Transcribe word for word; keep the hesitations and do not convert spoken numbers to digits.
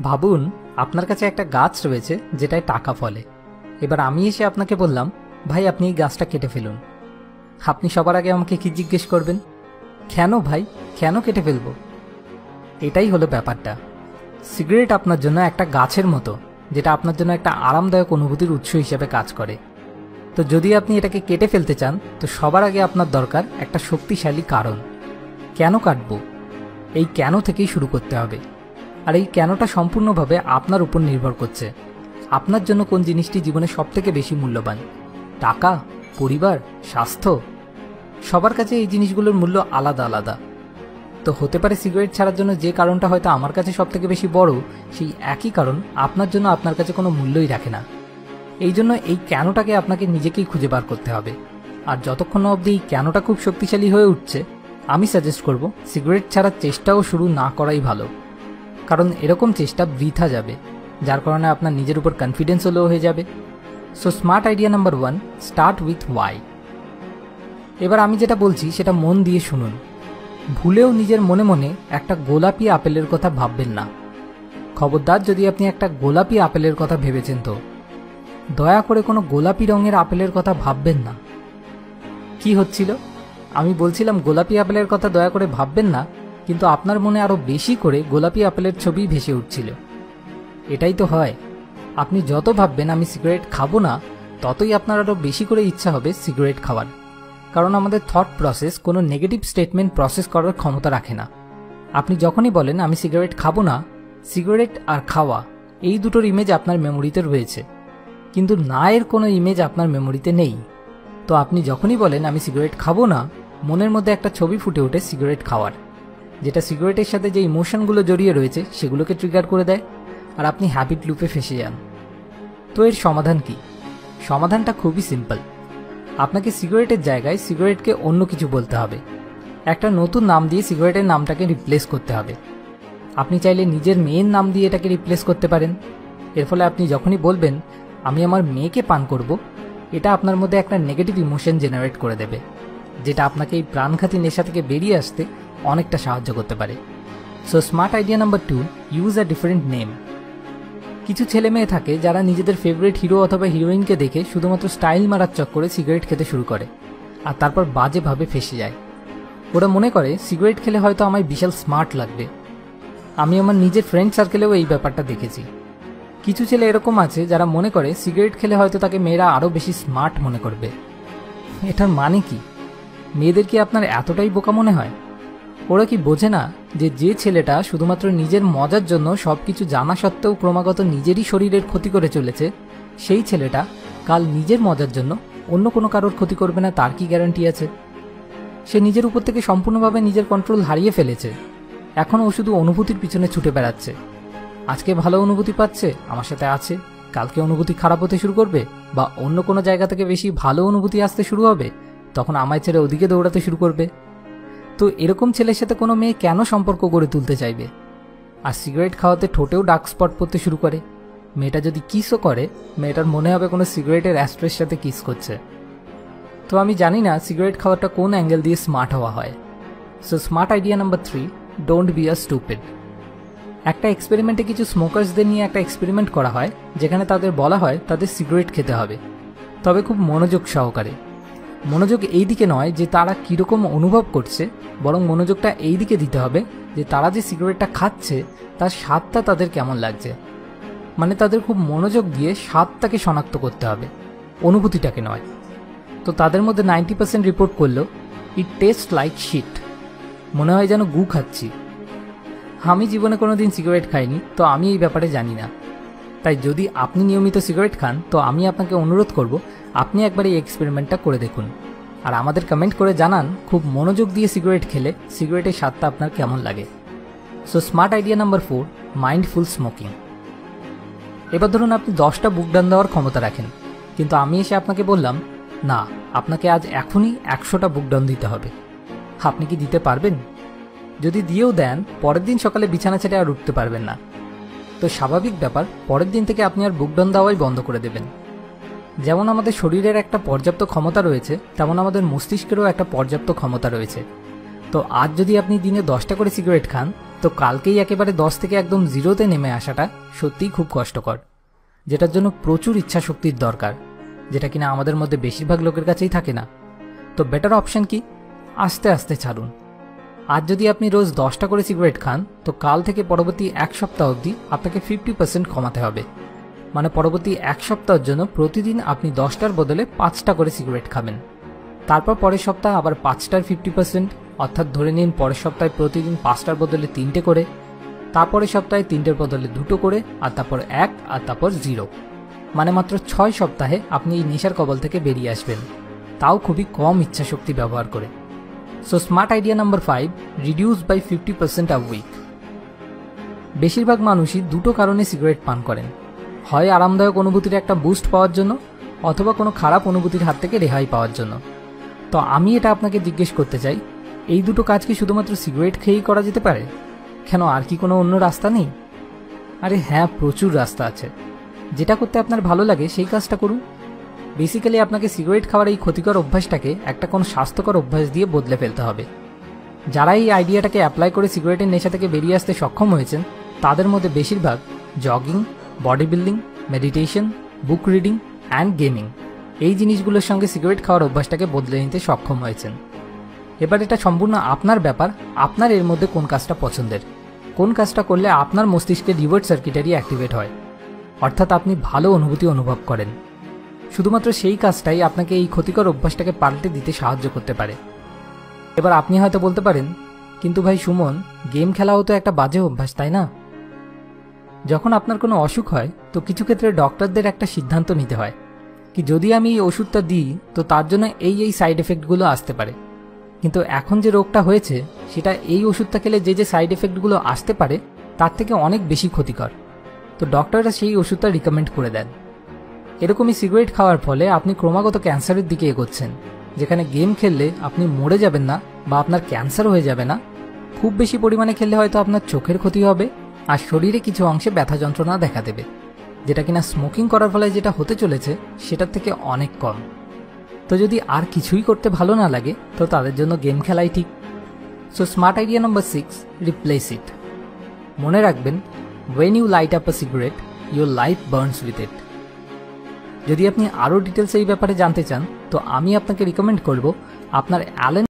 ভাবুন আপনার কাছে একটা গাছ রয়েছে যেটায় টাকা ফলে। এবার আমি এসে আপনাকে বললাম, ভাই আপনি এই গাছটা কেটে ফেলুন। আপনি সবার আগে আমাকে কি জিজ্ঞেস করবেন? কেন ভাই, কেন কেটে ফেলবো? এটাই হলো ব্যাপারটা। সিগারেট আপনার জন্য একটা গাছের মতো, যেটা আপনার জন্য একটা আরামদায়ক অনুভূতির উৎস হিসেবে কাজ করে। তো যদি আপনি এটাকে কেটে ফেলতে চান, তো সবার আগে আপনার দরকার একটা শক্তিশালী কারণ। কেন কাটবো, এই কেন থেকেই শুরু করতে হবে। আর এই কেনটা সম্পূর্ণভাবে আপনার উপর নির্ভর করছে। আপনার জন্য কোন জিনিসটি জীবনে সবথেকে বেশি মূল্যবান? টাকা, পরিবার, স্বাস্থ্য? সবার কাছে এই জিনিসগুলোর মূল্য আলাদা আলাদা। তো হতে পারে সিগারেট ছাড়ার জন্য যে কারণটা হয়তো আমার কাছে সবথেকে বেশি বড়, সেই একই কারণ আপনার জন্য আপনার কাছে কোনো মূল্যই রাখে না। এই জন্য এই কেনটাকে আপনাকে নিজেকেই খুঁজে বার করতে হবে। আর যতক্ষণ না অবধি এই কেনটা খুব শক্তিশালী হয়ে উঠছে, আমি সাজেস্ট করব সিগারেট ছাড়ার চেষ্টাও শুরু না করাই ভালো। কারণ এরকম চেষ্টা বৃথা যাবে, যার কারণে আপনার নিজের উপর কনফিডেন্সও লো হয়ে যাবে। So smart idea number one, start with why. এবার আমি যেটা বলছি সেটা মন দিয়ে শুনুন। ভুলেও নিজের মনে মনে একটা গোলাপি আপেলের কথা ভাববেন না। খবরদার, যদি আপনি একটা গোলাপি আপেলের কথা ভেবেছেন তো দয়া করে কোনো গোলাপি রঙের আপেলের কথা ভাববেন না। কি হচ্ছিল? আমি বলছিলাম গোলাপি আপেলের কথা দয়া করে ভাববেন না, কিন্তু আপনার মনে আরো বেশি করে গোলাপি আপেলের ছবি ভেসে উঠছিল। এটাই তো হয়, আপনি যত ভাববেন আমি সিগারেট খাবো না, ততই আপনার আরো বেশি করে ইচ্ছা হবে সিগারেট খাওয়ার। কারণ আমাদের থট প্রসেস কোনো নেগেটিভ স্টেটমেন্ট প্রসেস করার ক্ষমতা রাখে না। আপনি যখনই বলেন আমি সিগারেট খাবো না, সিগারেট আর খাওয়া এই দুটোর ইমেজ আপনার মেমোরিতে রয়েছে, কিন্তু না এর কোনো ইমেজ আপনার মেমোরিতে নেই। তো আপনি যখনই বলেন আমি সিগারেট খাবো না, মনের মধ্যে একটা ছবি ফুটে ওঠে সিগারেট খাওয়ার, যেটা সিগারেটের সাথে যে ইমোশনগুলো জড়িয়ে রয়েছে সেগুলোকে ট্রিগার করে দেয়, আর আপনি হ্যাবিট লুপে ফেসে যান। তো এর সমাধান কি? সমাধানটা খুবই সিম্পল। আপনাকে সিগারেটের জায়গায় সিগারেটকে অন্য কিছু বলতে হবে। একটা নতুন নাম দিয়ে সিগারেটের নামটাকে রিপ্লেস করতে হবে। আপনি চাইলে নিজের মেয়ের নাম দিয়ে এটাকে রিপ্লেস করতে পারেন। এর ফলে আপনি যখনই বলবেন আমি আমার মেয়েকে পান করব, এটা আপনার মধ্যে একটা নেগেটিভ ইমোশন জেনারেট করে দেবে, যেটা আপনাকে এই প্রাণঘাতী নেশা থেকে বেরিয়ে আসতে অনেকটা সাহায্য করতে পারে। So smart idea number two, use a different name. কিছু ছেলে মেয়ে থাকে যারা নিজেদের ফেভারিট হিরো অথবা হিরোইনকে দেখে শুধুমাত্র স্টাইল মারার চক্করে সিগারেট খেতে শুরু করে, আর তারপর বাজেভাবে ফেসে যায়। ওরা মনে করে সিগারেট খেলে হয়তো আমায় বিশাল স্মার্ট লাগবে। আমি আমার নিজের ফ্রেন্ড সার্কেলেও এই ব্যাপারটা দেখেছি। কিছু ছেলে এরকম আছে যারা মনে করে সিগারেট খেলে হয়তো তাকে মেয়েরা আরও বেশি স্মার্ট মনে করবে। এটার মানে কি? মেয়েদের কি আপনার এতটাই বোকা মনে হয়? ওরা কি বোঝে না যে যে ছেলেটা শুধুমাত্র নিজের মজার জন্য সবকিছু জানা সত্ত্বেও ক্রমাগত নিজেরই শরীরের ক্ষতি করে চলেছে, সেই ছেলেটা কাল নিজের মজার জন্য অন্য কোনো কারোর ক্ষতি করবে না তার কি গ্যারান্টি আছে? সে নিজের উপর থেকে সম্পূর্ণভাবে নিজের কন্ট্রোল হারিয়ে ফেলেছে। এখন ও শুধু অনুভূতির পিছনে ছুটে বেড়াচ্ছে। আজকে ভালো অনুভূতি পাচ্ছে, আমার সাথে আছে, কালকে অনুভূতি খারাপ হতে শুরু করবে, বা অন্য কোনো জায়গা থেকে বেশি ভালো অনুভূতি আসতে শুরু হবে, তখন আমায় ছেড়ে ওদিকে দৌড়াতে শুরু করবে। তো এরকম ছেলের সাথে কোনো মেয়ে কেন সম্পর্ক গড়ে তুলতে চাইবে? আর সিগারেট খাওয়াতে ঠোঁটেও ডার্ক স্পট পড়তে শুরু করে। মেয়েটা যদি কিসও করে, মেয়েটার মনে হবে কোনো সিগারেটের অ্যাস্ট্রের সাথে কিস করছে। তো আমি জানি না সিগারেট খাওয়াটা কোন অ্যাঙ্গেল দিয়ে স্মার্ট হওয়া হয়। So smart idea number three, don't be a stupid. একটা এক্সপেরিমেন্টে কিছু স্মোকার্সদের নিয়ে একটা এক্সপেরিমেন্ট করা হয়, যেখানে তাদের বলা হয় তাদের সিগারেট খেতে হবে, তবে খুব মনোযোগ সহকারে। মনোযোগ এই দিকে নয় যে তারা কীরকম অনুভব করছে, বরং মনোযোগটা এই দিকে দিতে হবে যে তারা যে সিগারেটটা খাচ্ছে তার স্বাদটা তাদের কেমন লাগছে। মানে তাদের খুব মনোযোগ দিয়ে স্বাদটাকে শনাক্ত করতে হবে, অনুভূতিটাকে নয়। তো তাদের মধ্যে নাইনটি পার্সেন্ট রিপোর্ট করলো ইট টেস্ট লাইক শিট, মনে হয় যেন গু খাচ্ছি। আমি জীবনে কোনো দিন সিগারেট খাইনি, তো আমি এই ব্যাপারে জানি না। তাই যদি আপনি নিয়মিত সিগারেট খান, তো আমি আপনাকে অনুরোধ করব আপনি একবার এই এক্সপেরিমেন্টটা করে দেখুন, আর আমাদের কমেন্ট করে জানান খুব মনোযোগ দিয়ে সিগারেট খেলে সিগারেটের স্বাদটা আপনার কেমন লাগে। So smart idea number four, mindful smoking. এবার ধরুন আপনি দশটা বুক ডান দেওয়ার ক্ষমতা রাখেন, কিন্তু আমি এসে আপনাকে বললাম না, আপনাকে আজ এখনই একশোটা বুক ডাউন দিতে হবে। আপনি কি দিতে পারবেন? যদি দিয়েও দেন, পরের দিন সকালে বিছানা ছেড়ে আর উঠতে পারবেন না। তো স্বাভাবিক ব্যাপার, পরের দিন থেকে আপনি আর বুক ডাউন দেওয়াই বন্ধ করে দেবেন। যেমন আমাদের শরীরের একটা পর্যাপ্ত ক্ষমতা রয়েছে, তেমন আমাদের মস্তিষ্কেরও একটা পর্যাপ্ত ক্ষমতা রয়েছে। তো আজ যদি আপনি দিনে দশটা করে সিগারেট খান, তো কালকেই একেবারে দশ থেকে একদম জিরোতে নেমে আসাটা সত্যিই খুব কষ্টকর, যেটার জন্য প্রচুর ইচ্ছা শক্তির দরকার, যেটা কিনা আমাদের মধ্যে বেশিরভাগ লোকের কাছেই থাকে না। তো বেটার অপশন কি? আস্তে আস্তে ছাড়ুন। আজ যদি আপনি রোজ দশটা করে সিগারেট খান, তো কাল থেকে পরবর্তী এক সপ্তাহ অবধি আপনাকে ফিফটি পার্সেন্ট কমাতে হবে। মানে পরবর্তী এক সপ্তাহের জন্য প্রতিদিন আপনি দশটার বদলে পাঁচটা করে সিগারেট খাবেন। তারপর পরের সপ্তাহ আবার পাঁচটার ফিফটি পার্সেন্ট, অর্থাৎ ধরে নিন পরের সপ্তাহে প্রতিদিন পাঁচটার বদলে তিনটে করে, তারপরের সপ্তাহে তিনটের বদলে দুটো করে, আর তারপর এক, আর তারপর জিরো। মানে মাত্র ছয় সপ্তাহে আপনি এই নেশার কবল থেকে বেরিয়ে আসবেন, তাও খুবই কম ইচ্ছা শক্তি ব্যবহার করে। So smart idea number five, reduce by fifty percent a week. বেশিরভাগ মানুষই দুটো কারণে সিগারেট পান করেন, হয় আরামদায়ক অনুভূতির একটা বুস্ট পাওয়ার জন্য, অথবা কোনো খারাপ অনুভূতির হাত থেকে রেহাই পাওয়ার জন্য। তো আমি এটা আপনাকে জিজ্ঞেস করতে চাই, এই দুটো কাজ কি শুধুমাত্র সিগারেট খেয়েই করা যেতে পারে? কেন আর কি কোনো অন্য রাস্তা নেই? আরে হ্যাঁ, প্রচুর রাস্তা আছে। যেটা করতে আপনার ভালো লাগে সেই কাজটা করুন। বেসিক্যালি আপনাকে সিগারেট খাওয়ার এই ক্ষতিকর অভ্যাসটাকে একটা কোনো স্বাস্থ্যকর অভ্যাস দিয়ে বদলে ফেলতে হবে। যারা এই আইডিয়াটাকে অ্যাপ্লাই করে সিগারেটের নেশা থেকে বেরিয়ে আসতে সক্ষম হয়েছেন, তাদের মধ্যে বেশিরভাগ jogging, body building, meditation, book reading and gaming এই জিনিসগুলোর সঙ্গে সিগারেট খাওয়ার অভ্যাসটাকে বদলে নিতে সক্ষম হয়েছেন। এবার এটা সম্পূর্ণ আপনার ব্যাপার, আপনার এর মধ্যে কোন কাজটা পছন্দের, কোন কাজটা করলে আপনার মস্তিষ্কে রিওয়ার্ড সার্কিটারি অ্যাক্টিভেট হয়, অর্থাৎ আপনি ভালো অনুভূতি অনুভব করেন। শুধুমাত্র সেই কাজটাই আপনাকে এই ক্ষতিকর অভ্যাসটাকে পাল্টে দিতে সাহায্য করতে পারে। এবার আপনি হয়তো বলতে পারেন, কিন্তু ভাই সুমন, গেম খেলাও তো একটা বাজে অভ্যাস, তাই না? যখন আপনার কোনো অসুখ হয়, তো কিছু ক্ষেত্রে ডক্টরদের একটা সিদ্ধান্ত নিতে হয় কি যদি আমি এই ওষুধটা দিই তো তার জন্য এই এই সাইড এফেক্টগুলো আসতে পারে। কিন্তু এখন যে রোগটা হয়েছে সেটা এই ওষুধটা খেলে যে যে সাইড এফেক্টগুলো আসতে পারে তার থেকে অনেক বেশি ক্ষতিকর। তো ডক্টররা সেই ওষুধটা রিকমেন্ড করে দেন। এরকমই সিগারেট খাওয়ার ফলে আপনি ক্রমাগত ক্যান্সারের দিকে এগোচ্ছেন, যেখানে গেম খেললে আপনি মরে যাবেন না বা আপনার ক্যান্সার হয়ে যাবে না। খুব বেশি পরিমাণে খেললে হয়তো আপনার চোখের ক্ষতি হবে আর শরীরে কিছু অংশে ব্যথা যন্ত্রণা দেখা দেবে, যেটা কিনা স্মোকিং করার ফলে যেটা হতে চলেছে সেটার থেকে অনেক কম। তো যদি আর কিছুই করতে ভালো না লাগে তো তাদের জন্য গেম খেলাই ঠিক। So smart idea number six, replace it. মনে রাখবেন, when you light up a cigarette, your life burns with it. যদি আপনি আরও ডিটেলস এই ব্যাপারে জানতে চান তো আমি আপনাকে রিকমেন্ড করব আপনার অ্যালেন